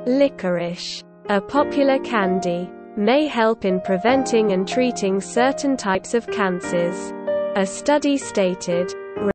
Licorice, a popular candy, may help in preventing and treating certain types of cancers. A study stated,